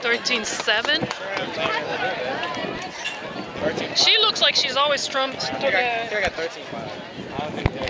13.7. She looks like she's always trumped. I got 13.5.